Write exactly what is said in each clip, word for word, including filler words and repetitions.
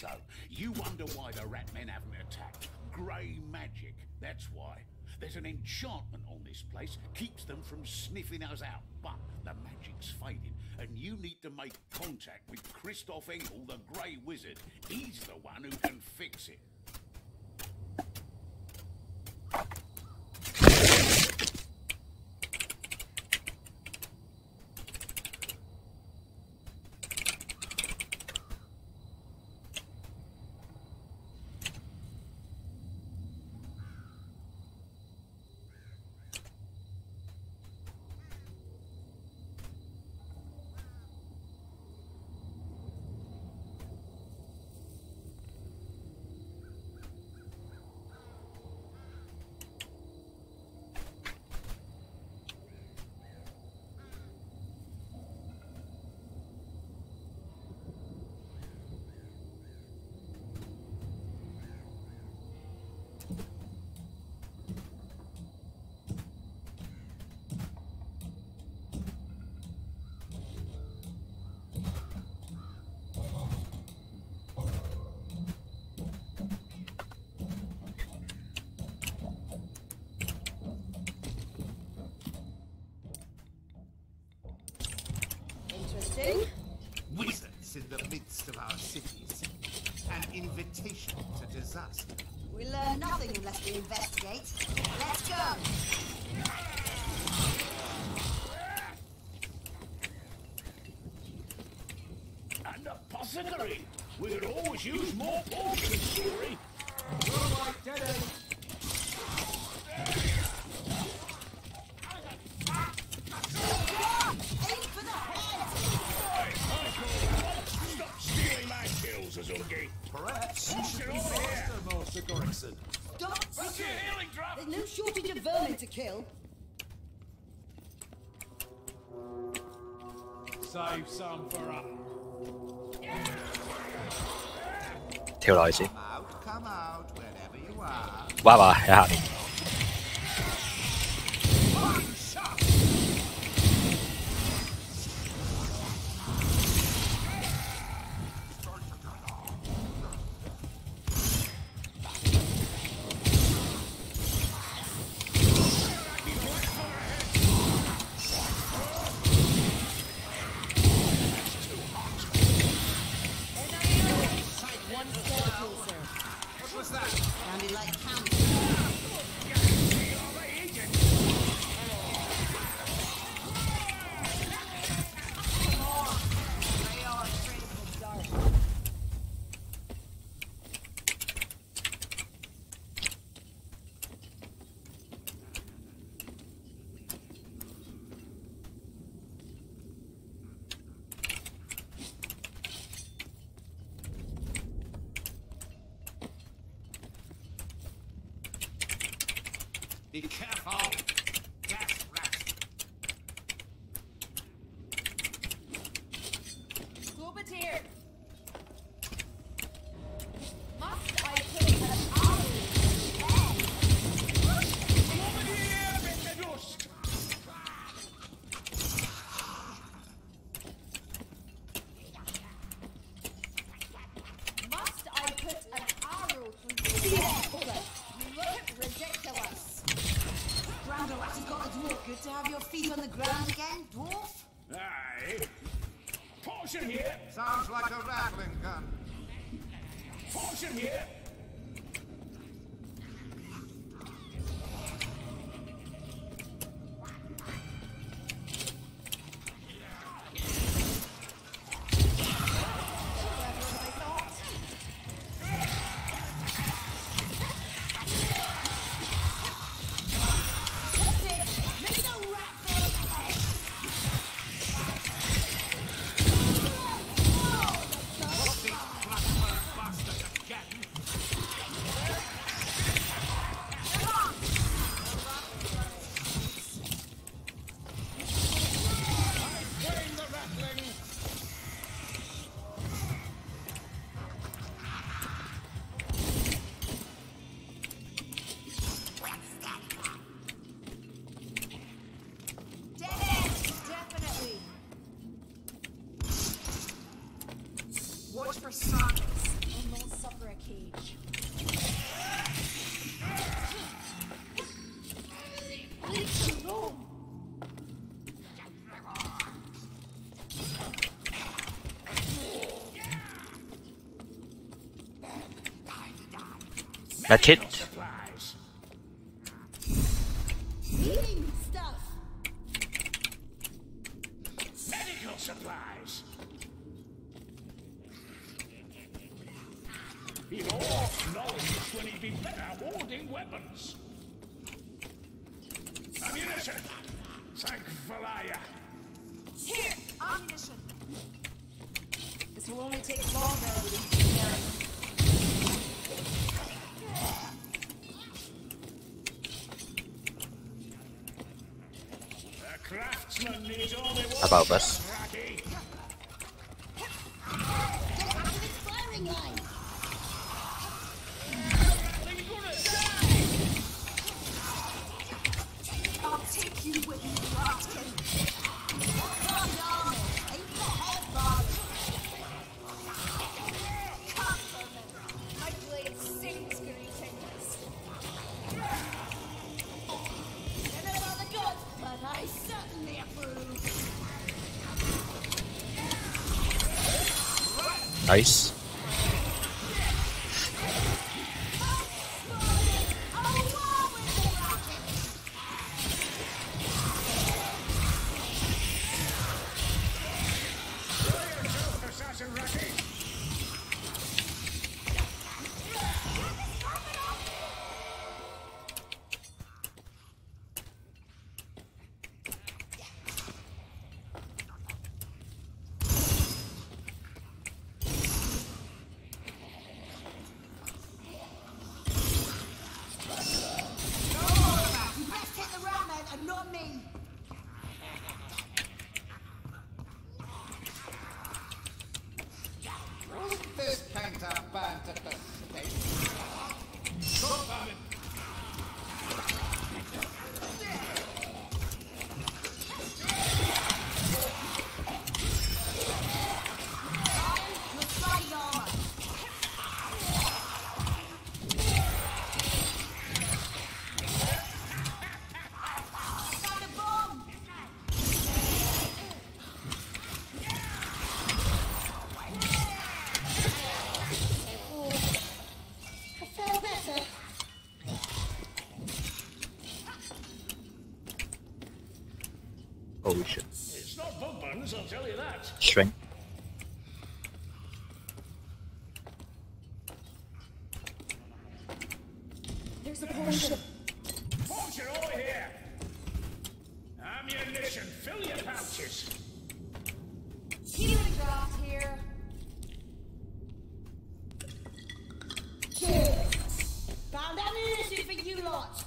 So, you wonder why the rat men haven't attacked. Grey magic, that's why. There's an enchantment on this place, keeps them from sniffing us out, but the magic's fading, and you need to make contact with Christoph Engel, the Grey Wizard. He's the one who can fix it. Wizards in the midst of our cities. An invitation to disaster. We learn nothing unless we investigate. Let's go! And the apothecary! We could always use more potions, Fury! You're right, dead end. Perhaps you should be faster, Master Gorkson. Stop! What's your healing drop? There's no shortage of vermin to kill. Save some for us. 跳落去先， Come out, come out, wherever you are. 哇哇喺下面。 Sounded like cancer. Be careful! Gas rat! Scuba here. Must I put an arrow in his head? Over here, Mister Dust! Must I put an arrow through his head? You look ridiculous. Grounder Rat has got the dwarf. Good to have your feet on the ground again, dwarf. Aye. Potion here! Sounds like a rattling gun. Potion here! Watch for sonics. cage. Leave alone. That's it. Supplies. Healing stuff. Medical supplies. He'll all knowledge when he'd be better holding weapons. Ammunition. Thank Valaya. Here, ammunition. This will only take longer than we carry. The craftsman needs all they want. About this. Ratty. Get out of its firing line. They're gonna die. I'll take you with me, Bardin. Come down, aim for head, Bardin. Come for me. My blade sings greetings. Never saw the good, but I certainly approve. Nice. Assassin Ratty. You best hit the rat man and not me. This can't have banned at the state. Stop coming. Your body armor. Found a bomb. I feel better. Holy shit. It's not bug buns, I'll tell you that. Shrink. There's a potion. Potion over here. Ammunition, fill your pouches. Healing draft here. Cheers. Found ammunition for you lot.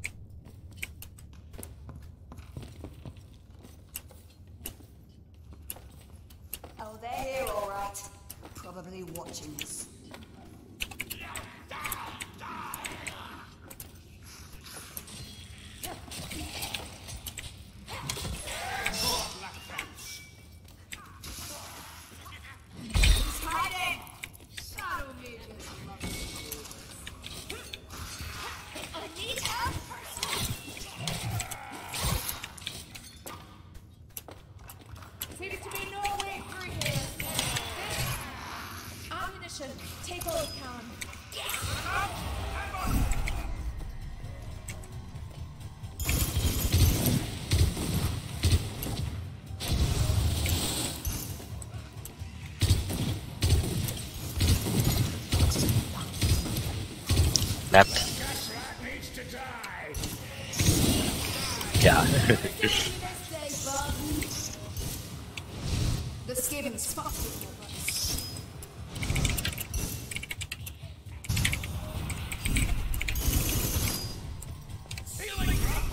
Oh, they're here, all right. Probably watching us. He's hiding. Shadow mages love you. I need help. Seems to be no way through here. Ammunition. Take all you can. Left. Gas rat needs to die. Yeah. This day, Bardin. The Skaven's fucked with your butts. Healing drop.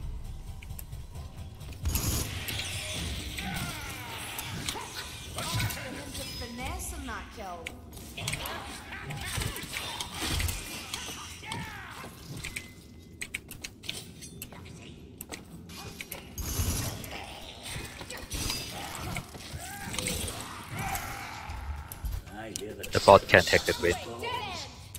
There's a finesse in that kill. I hear the The bot can't hack the grid. Dead end.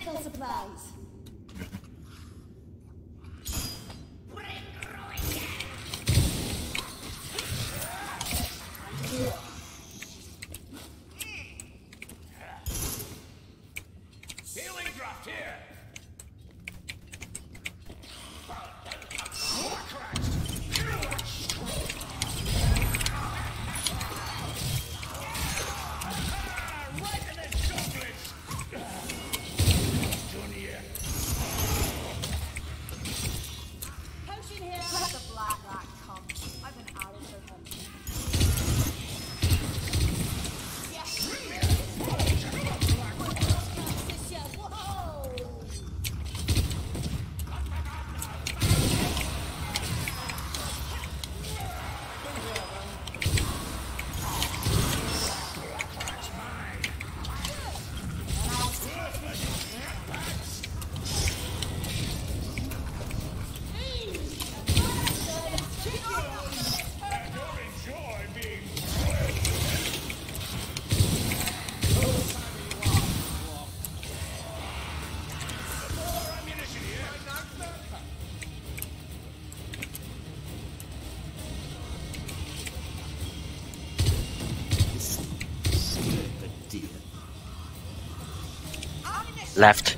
Medical supplies. Healing draft here. Right in the chocolates. Done here. Potion here. Let the black rat come. I've an arrow for him. Yes. Whoa! Left.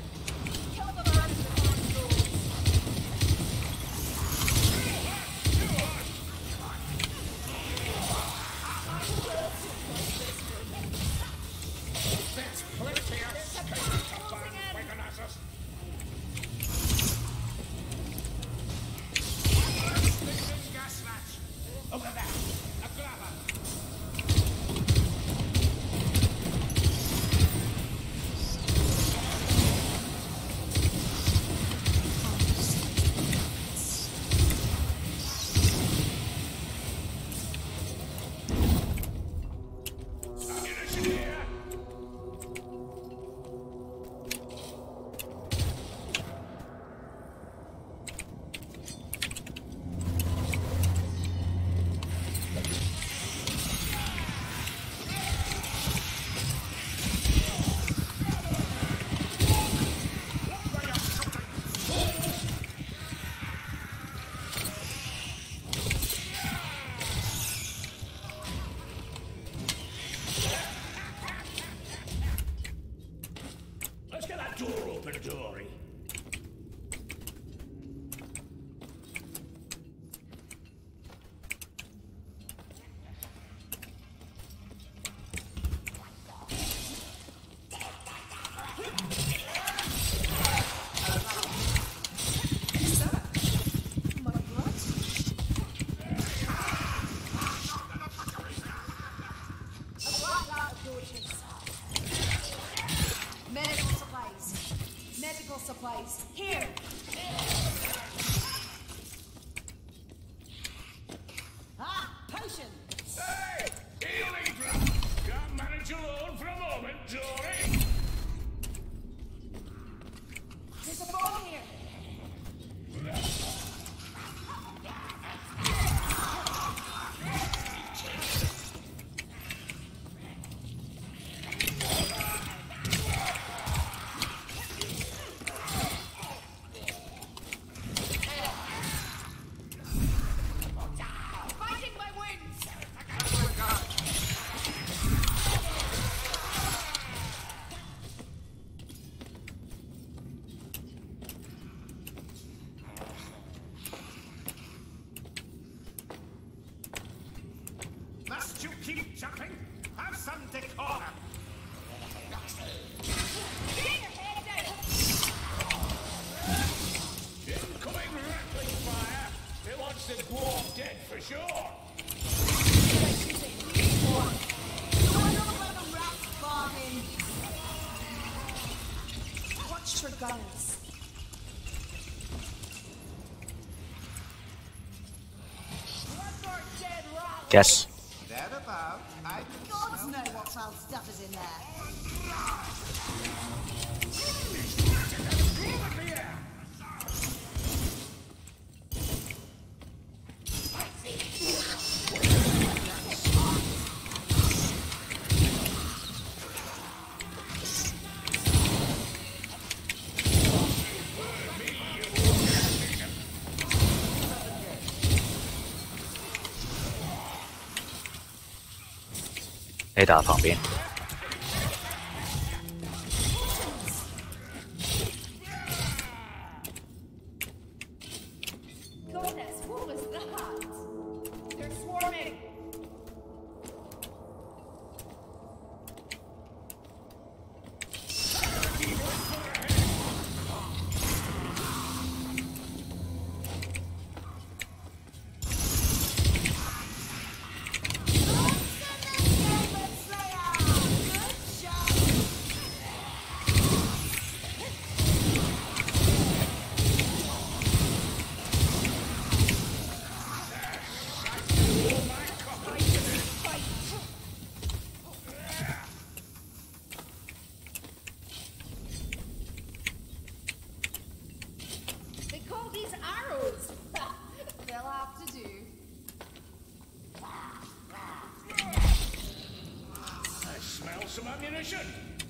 Let's get that door open, Dory. Medical supplies. Medical supplies. Here. Ah, potion. Hey! Healing drop! Can't manage alone for a moment, Dory! There's a bomb here. Fighting my wings! Must you keep jumping? Have some decorum. Get your head down! Incoming rattling fire! It wants the dwarf dead for sure! You want to know about the rat farming? Watch your guns. One more dead rat! Yes. Thereabout, I Gods know what foul stuff is in there. A 打旁边。 Goodness, what was that? They're swarming. They call these arrows. They'll have to do. I smell some ammunition.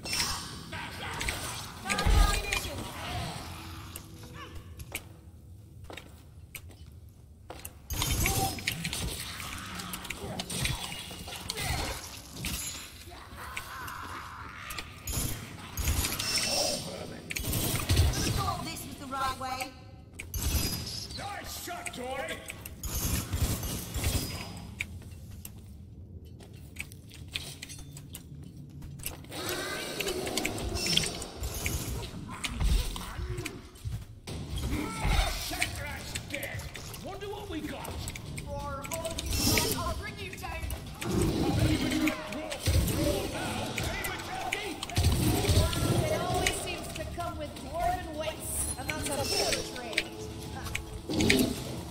Who thought this was the right way? Nice shot, Tory. Shackrat's dead. Wonder what we got. Roar, hold you, I'll bring you down. It always seems to come with dwarven wits, and that's a poor trade.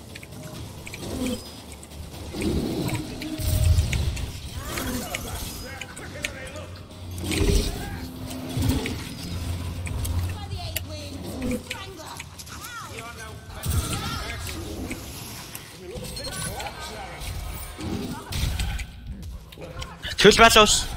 By the eight wings. Strangler. Two specials.